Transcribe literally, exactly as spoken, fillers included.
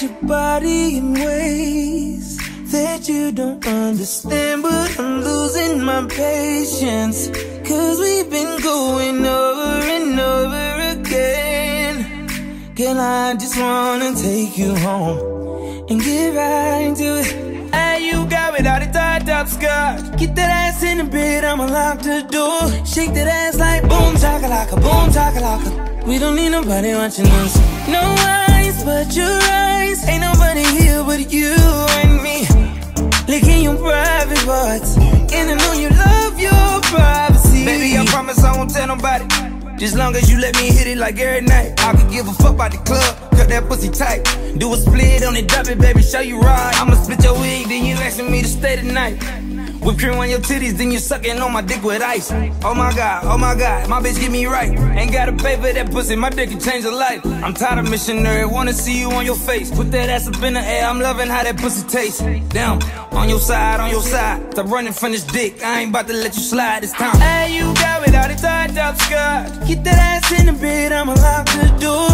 your body in ways that you don't understand, but I'm losing my patience, cause we've been going over and over again. Girl, I just wanna take you home and get right into it. Hey, you got without a tied up skirt. Get that ass in the bed, I'ma lock the door. Shake that ass like boom chakalaka, boom chakalaka. We don't need nobody watching us. No eyes but your eyes. Ain't nobody here but you and me. Licking your private parts, and I know you love your privacy. Baby, I promise I won't tell nobody. Just long as you let me hit it like every night. I could give a fuck about the club, cut that pussy tight. Do a split on it, drop it, baby, show you right. I'ma split your wig, then you asking me to stay tonight. Whip cream on your titties, then you sucking on my dick with ice. Oh my god, oh my god, my bitch get me right. Ain't gotta pay for that pussy, my dick can change a life. I'm tired of missionary, wanna see you on your face. Put that ass up in the air, I'm loving how that pussy tastes. Damn, on your side, on your side. Stop running from this dick, I ain't about to let you slide this time. Hey, you got without a tied up skirt. Get that ass in the bed, I'ma lock the door.